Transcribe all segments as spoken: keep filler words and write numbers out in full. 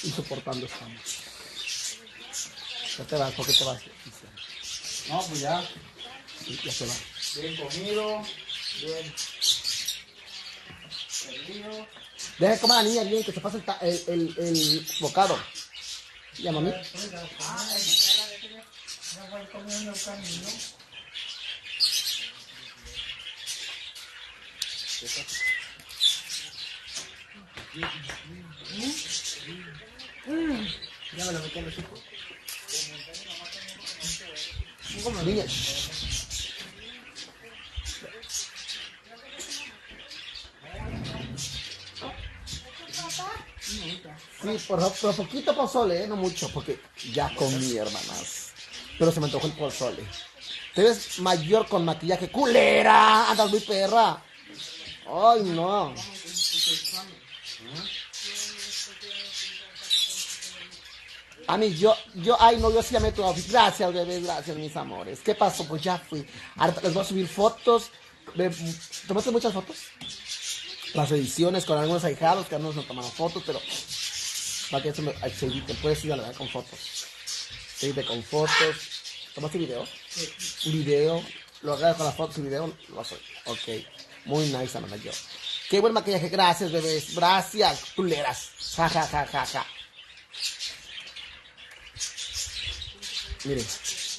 y soportando estamos. Ya te vas, ¿por qué te vas? No, pues ya. Sí, ya se va. Bien comido, bien servido. Deja de comer a la niña bien, que se pase el, ta- el, el, el bocado. Ya, mami. Ah, ya voy comiendo el camino. Ya me lo metí en los hijos. Niña, shh. Sí, por, por poquito pozole, ¿eh? No mucho, porque ya comí, hermanas. Pero se me antojó el pozole. Te ves mayor con maquillaje. ¡Culera! Andas muy perra. Ay, no. A mí, yo, yo, ay, no, yo sí llamé tu outfit. Gracias, bebés, gracias, mis amores. ¿Qué pasó? Pues ya fui. Ahora les voy a subir fotos. ¿Tomaste muchas fotos? Las ediciones con algunos ahijados, que algunos no tomaron fotos, pero para que eso me, se edite, puedes ir a la verdad con fotos. Se edite con fotos. ¿Tomaste video? Sí. Video. Lo agarras con las fotos y video. Lo haces. Ok. Muy nice, hermana, yo. Qué buen maquillaje. Gracias, bebés. Gracias, culeras. Ja, ja, ja, ja, ja. Miren.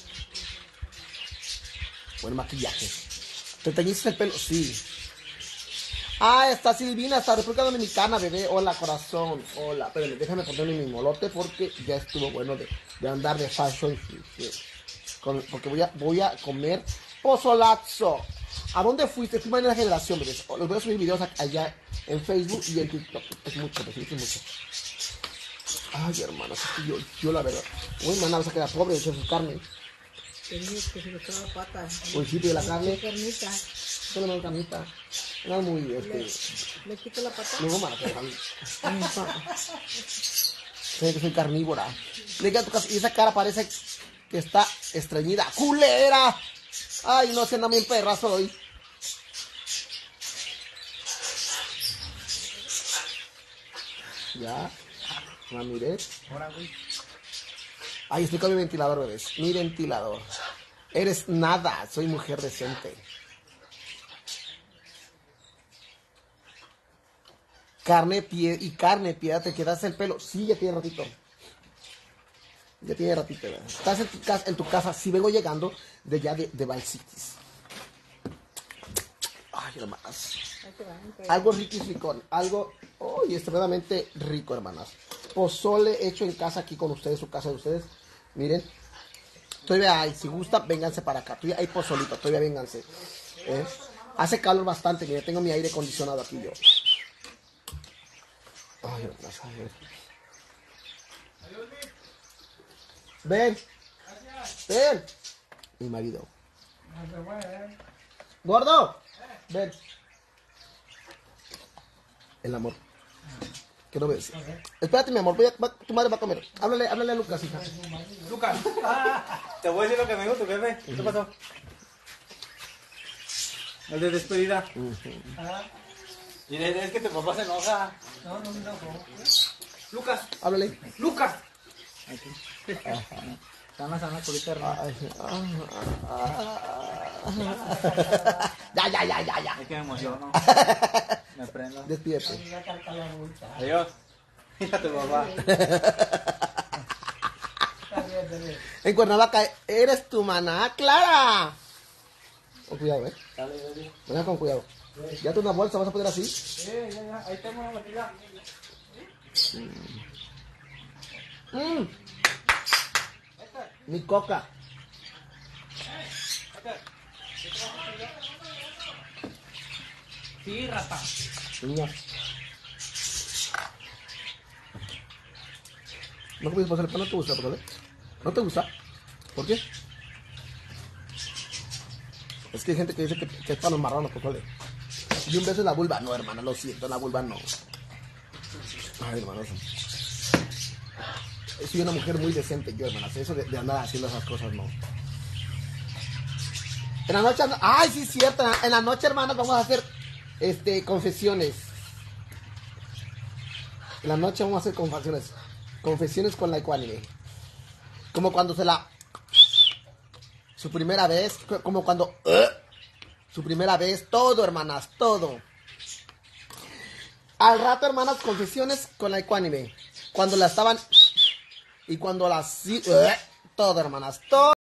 Buen maquillaje. ¿Te teñiste el pelo? Sí. Ah, está Silvina, está República Dominicana, bebé. Hola, corazón. Hola. Pero déjame ponerle mi molote porque ya estuvo bueno de, de andar de fashion. Con, porque voy a, voy a comer pozolazo. ¿A dónde fuiste? Fui mañana generación, bebés. Les voy a subir videos allá en Facebook y en TikTok. Es mucho, me es mucho. Ay, hermano, yo, yo la verdad. Uy, maná, vas a quedar pobre de echar su carne. Tenía que se le echaba pata. Un sitio de la carne. Carnita. Solo una carnita. No muy, este. Le, le quito la pata. No, mala, pero sé que soy carnívora. Le queda tu casa y esa cara parece que está estreñida. ¡Culera! Ay, no, se anda bien perrazo hoy. Ya. La miré. Ay, estoy con mi ventilador, bebés. Mi ventilador. Eres nada. Soy mujer decente. Carne, pie y carne, piedad, ¿te quedaste el pelo? Sí, ya tiene ratito. Ya tiene ratito, ¿verdad? Estás en tu casa, en tu casa. Sí, vengo llegando de allá de, de Valsitis. Ay, hermanas. Algo rico y ricón. Algo, uy, extremadamente rico, hermanas. Pozole hecho en casa aquí con ustedes, su casa de ustedes. Miren. Todavía hay, si gusta, vénganse para acá. Todavía hay pozolito, todavía vénganse. ¿Eh? Hace calor bastante, mire, tengo mi aire acondicionado aquí yo. Ay, hermanas, a ver. Ven. Ven. Mi marido. Gordo. Ven. El amor. ¿Qué no ves? Espérate, mi amor. Voy a, va, tu madre va a comer. Háblale, háblale a Lucas, hija. Lucas, ah, te voy a decir lo que me dijo tu jefe. ¿Qué pasó? El de despedida. Uh-huh. Ah. Y es que tu papá se enoja. No, no me enojo. Lucas. Háblale. Lucas. Sana, sana, colita hermana. Ya, ya, ya, ya, ya. Es que me emociono. Me prendo. Despídete. Adiós. Mira tu papá. En Cuernavaca, eres tu maná, Clara. Con cuidado, eh. Venga con cuidado. ¿Ya tú una bolsa vas a poner así? Sí, ya, ya. Ahí tengo una batida. Mm. Mi coca. Sí, rata. Niña. ¿No comes pozole? ¿No te gusta el pozole? ¿No te gusta? ¿Por qué? Es que hay gente que dice que, que es para los marranos pozole. Y un beso en la vulva. No, hermana, lo siento, en la vulva no. Ay, hermanos. Soy una mujer muy decente yo, hermanas. Eso de, de andar haciendo esas cosas, no. En la noche, ay, sí es cierto. En la noche, hermanas, vamos a hacer este confesiones. En la noche vamos a hacer confesiones. Confesiones con la ecuánime. Como cuando se la... Su primera vez, como cuando... Su primera vez, todo, hermanas, todo. Al rato, hermanas, confesiones con la ecuánime. Cuando la estaban... Y cuando las... Todo, hermanas, todo.